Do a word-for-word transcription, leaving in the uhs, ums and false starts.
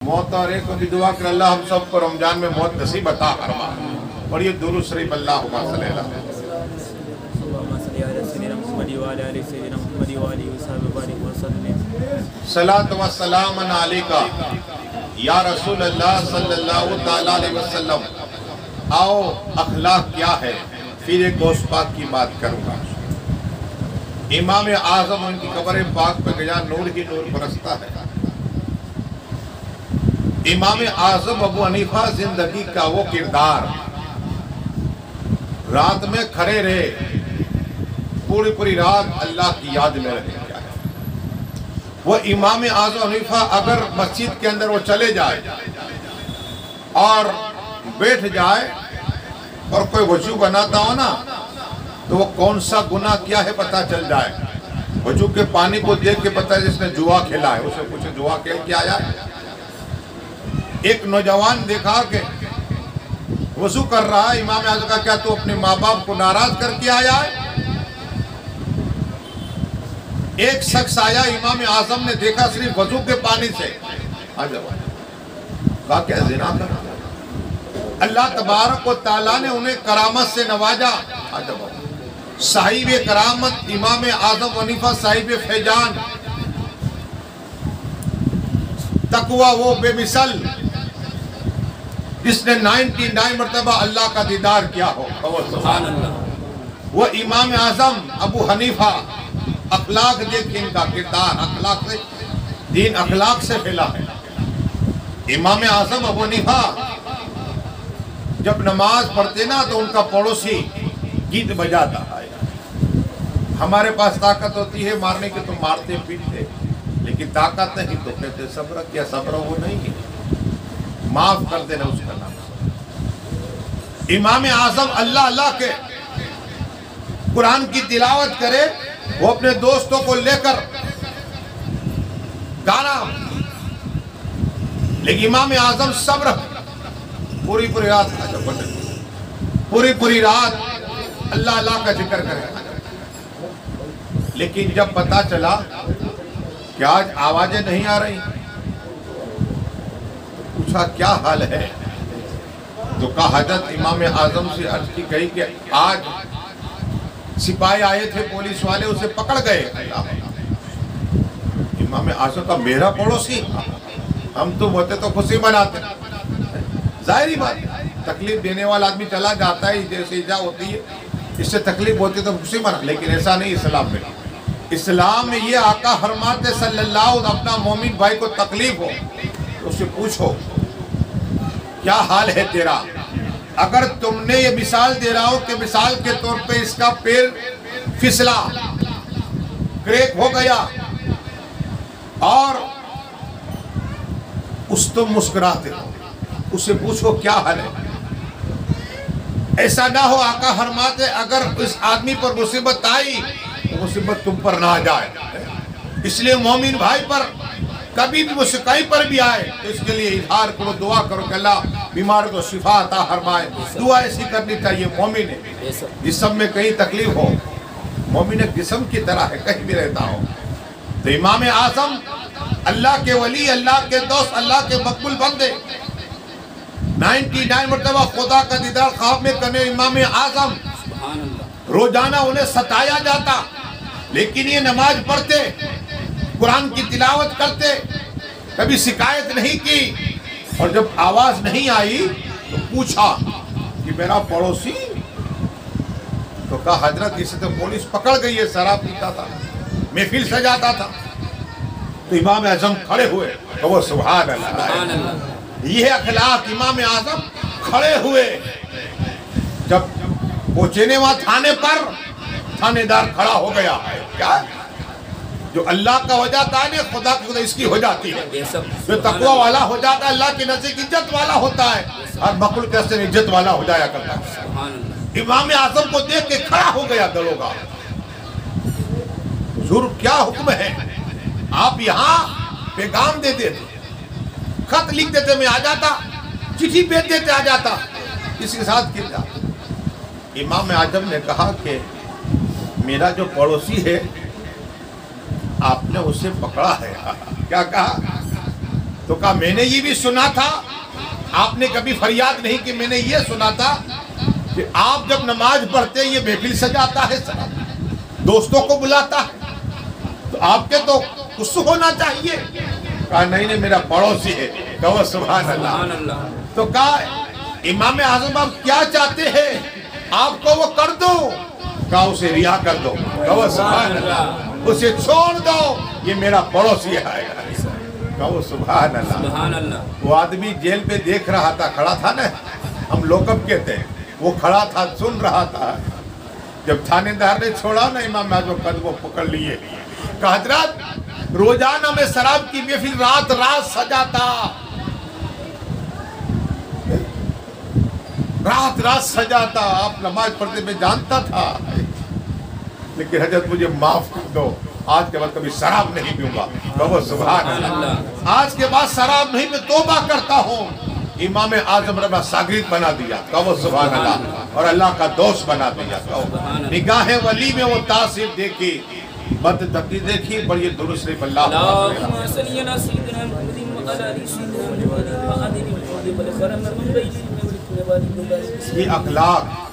موت اور ایک بھی دعا کر اللہ ہم سب کو رمضان میں موت نصیب عطا فرما. اور یہ درود شریف اللہم صلی اللہ علیہ صلاۃ و سلام علیکہ یا رسول اللہ صلی اللہ تعالیٰ علیہ وسلم. آؤ اخلاق کیا ہے پھر ایک گوشت پاک کی بات کروں گا. امام اعظم ان کی قبر پاک پہ گیا نور ہی نور برستا ہے. امام اعظم ابو حنیفہ زندگی کا وہ کردار رات میں کھڑے رہے پوری پوری رات اللہ کی یاد میں رہے. کیا ہے وہ امام اعظم حنیفہ اگر مسجد کے اندر وہ چلے جائے اور بیٹھ جائے اور کوئی وضو بناتا ہو نا تو وہ کون سا گناہ کیا ہے پتہ چل جائے. وضو کے پانی کو دیکھ کے پتہ ہے جس نے جوا کھیلا ہے. اسے پوچھے جوا کھیل کے آیا ہے. ایک نوجوان دیکھا کہ وضو کر رہا ہے. امام اعظم کا کیا تو اپنے ماں باپ کو ناراض کر کے آیا ہے. ایک شخص آیا امام اعظم نے دیکھا صرف وضو کے پانی سے کہا کیا زنا کر. اللہ تبارک و تعالیٰ نے انہیں کرامت سے نوازا. صاحب کرامت امام اعظم حنیفہ صاحب فیضان تقوی وہ بے مثل جس نے نائنٹی نائن مرتبہ اللہ کا دیدار کیا ہو. سبحان اللہ. وہ امام اعظم ابو حنیفہ اخلاق دیکھ ان کا کردار اخلاق سے دین اخلاق سے پھیلا ہے. امام اعظم ابو حنیفہ جب نماز پڑھتے نا تو ان کا پڑوسی گیت بجاتا ہے. ہمارے پاس طاقت ہوتی ہے مارنے کی تو مارتے پیٹتے لیکن طاقت نہیں تو کہتے صبر. کیا صبر وہ نہیں ہے معاف کر دینا اس کا نام. امام اعظم اللہ اللہ کے قرآن کی تلاوت کرے وہ اپنے دوستوں کو لے کر گانا لیکن امام اعظم صبر پوری پوری رات پوری پوری رات اللہ اللہ کا ذکر کرے. لیکن جب پتا چلا کہ آج آوازیں نہیں آ رہی پوچھا کیا حال ہے تو کہا حضرت امام اعظم سے عرض کی گئی کہ آج سپاہی آئے تھے پولیس والے اسے پکڑ گئے. امام اعظم کا میرا پڑوسی ہم تو ہوتے تو خوشی مناتے. ظاہری بات تکلیف دینے والا آدمی چلا جاتا ہے جیسے ایجا ہوتی ہے اس سے تکلیف ہوتی ہے تو خوشی منا. لیکن ایسا نہیں اسلام میں. اسلام میں یہ آقا فرماتے صلی اللہ علیہ وسلم اپنا مومن بھائی کو تکلیف ہو تو اس سے پوچھو کیا حال ہے تیرا. اگر تم نے یہ مثال دے رہا ہو کہ مثال کے طور پہ اس کا پیر پھسلا کریک ہو گیا اور اس تم مسکراتے ہو اسے پوچھو کیا حال ہے. ایسا نہ ہو آقا فرماتے اگر اس آدمی پر مصیبت آئی تو مصیبت تم پر نہ جائے. اس لیے مومن بھائی پر کبھی بھی مصیبت کہیں پر بھی آئے تو اس کے لیے اظہار کرو دعا کرو کہ اللہ بیمار کو شفا عطا فرمائے. دعا ایسی کرنی چاہیے. مومن ہے جسم میں کہیں تکلیف ہو مومن ایک جسم کی طرح ہے کہیں بھی رہتا ہو. تو امام اعظم اللہ کے ولی اللہ کے دوست اللہ کے مقبول بندے نائنٹی نائن مرتبہ خدا کا دیدار خواب میں کرنے امام اعظم روزانہ انہیں ستایا جاتا لیکن یہ نماز پڑھتے قرآن کی تلاوت کرتے کبھی شکایت نہیں کی. اور جب آواز نہیں آئی تو پوچھا کہ میرا پڑوسی تو کہا حضرت اسے تو پولیس پکڑ گئی ہے شراب پیتا تھا محفل سجاتا تھا. تو امام اعظم کھڑے ہوئے تو وہ سبحان اللہ. یہ اخلاق امام اعظم کھڑے ہوئے جب پہنچنے وہاں تھانے پر تھانے دار کھڑا ہو گیا ہے. کیا جو اللہ کا ہو جاتا ہے خدا کی خدا اس کی ہو جاتی ہے. جو تقوی والا ہو جاتا ہے اللہ کی نزدیک عزت والا ہوتا ہے اور مخلوق کے سے عزت والا ہو جایا کرتا ہے. امام اعظم کو دیکھ کے کھڑا ہو گیا دروگا. حضور کیا حکم ہے. آپ یہاں پیغام دے دیتے خط لکھ دیتے میں آ جاتا چٹھی بھیج دیتے آ جاتا اس کے ساتھ کیا. امام اعظم نے کہا کہ میرا جو پڑوسی ہے آپ نے اسے پکڑا ہے. کیا کہا تو کہا میں نے یہ بھی سنا تھا، آپ نے کبھی فریاد نہیں کہ میں نے یہ سنا تھا کہ آپ جب نماز پڑھتے یہ محفل سجاتا ہے، دوستوں کو بلاتا ہے، تو آپ کے تو کچھ ہونا چاہیے۔ کہا نہیں نہیں میرا پڑوسی ہے۔ کہا سبحان اللہ۔ تو کہا امام اعظم آپ کیا چاہتے ہیں، آپ کو وہ کر دو؟ کہا اسے رہا کر دو۔ کہا سبحان اللہ، اسے چھوڑ دو، یہ میرا پڑوسی ہے۔ کہا سبحان اللہ۔ وہ آدمی جیل پہ دیکھ رہا تھا، کھڑا تھا نا، ہم لوکب کہتے ہیں، وہ کھڑا تھا سن رہا تھا۔ جب تھانے دار نے چھوڑا نا امام اعظم قدموں پکڑ لیے، کہا حضرت روزانہ میں شراب کی محفل رات رات سجاتا، رات رات سجاتا، آپ نماز پڑھتے میں جانتا تھا، لیکن حضرت مجھے معاف کر دو، آج کے بعد کبھی شراب نہیں پیوں گا۔ کہو سبحان اللہ۔ آج کے بعد شراب نہیں، میں توبہ کرتا ہوں۔ امام اعظم ربا شاگرد بنا دیا۔ کہو سبحان اللہ، اور اللہ کا دوست بنا دیا۔ کہو نگاہ ولی میں وہ تاثیر دیکھی، بد تقی دیکھی، بڑی درست شریف اللہ یہ اخلاق